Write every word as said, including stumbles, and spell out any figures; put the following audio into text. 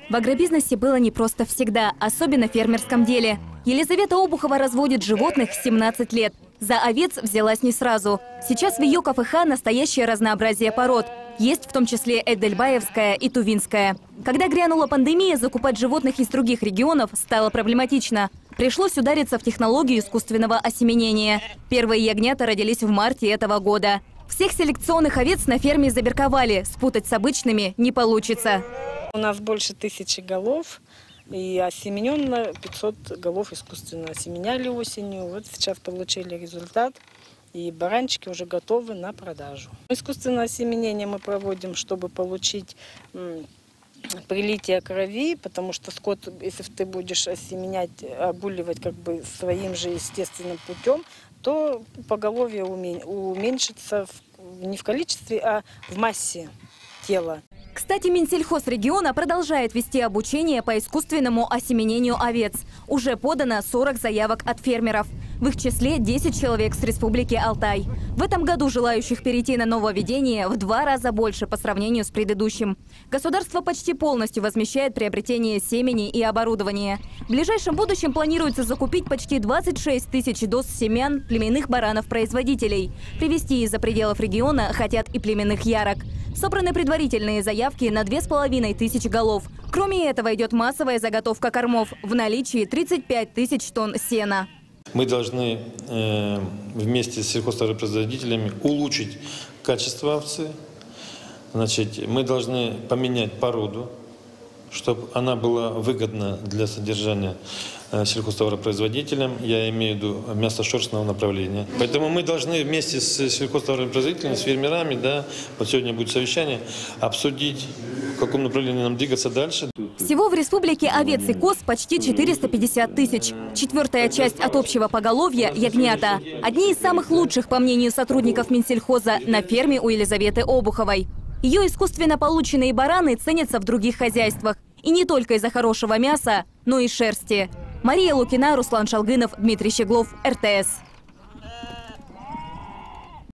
В агробизнесе было непросто всегда, особенно в фермерском деле. Елизавета Обухова разводит животных семнадцать лет. За овец взялась не сразу. Сейчас в ее ка эф ха настоящее разнообразие пород. Есть в том числе эдельбаевская и тувинская. Когда грянула пандемия, закупать животных из других регионов стало проблематично. Пришлось удариться в технологию искусственного осеменения. Первые ягнята родились в марте этого года. Всех селекционных овец на ферме забирковали. Спутать с обычными не получится. У нас больше тысячи голов. И осемененно пятьсот голов искусственно осеменяли осенью. Вот сейчас получили результат. И баранчики уже готовы на продажу. Искусственное осеменение мы проводим, чтобы получить прилитие крови, потому что скот, если ты будешь осеменять, огуливать как бы своим же естественным путем, то поголовье уменьшится не в количестве, а в массе тела. Кстати, Минсельхозрегиона продолжает вести обучение по искусственному осеменению овец. Уже подано сорок заявок от фермеров. В их числе десять человек с Республики Алтай. В этом году желающих перейти на нововведение в два раза больше по сравнению с предыдущим. Государство почти полностью возмещает приобретение семени и оборудования. В ближайшем будущем планируется закупить почти двадцать шесть тысяч доз семян племенных баранов-производителей. Привезти из-за пределов региона хотят и племенных ярок. Собраны предварительные заявки на две с половиной тысячи голов. Кроме этого идет массовая заготовка кормов. В наличии тридцать пять тысяч тонн сена. Мы должны э, вместе с сельхозтоваропроизводителями улучшить качество овцы. Значит, мы должны поменять породу, чтобы она была выгодна для содержания э, сельхозтоваропроизводителям. Я имею в виду мясошерстного направления. Поэтому мы должны вместе с сельхозтоваропроизводителями, с фермерами, да, вот сегодня будет совещание, обсудить, в каком направлении нам двигаться дальше. Всего в республике овец и коз почти четыреста пятьдесят тысяч. Четвертая часть от общего поголовья – ягнята. Одни из самых лучших, по мнению сотрудников Минсельхоза, на ферме у Елизаветы Обуховой. Ее искусственно полученные бараны ценятся в других хозяйствах. И не только из-за хорошего мяса, но и шерсти. Мария Лукина, Руслан Шалгынов, Дмитрий Щеглов, эр тэ эс.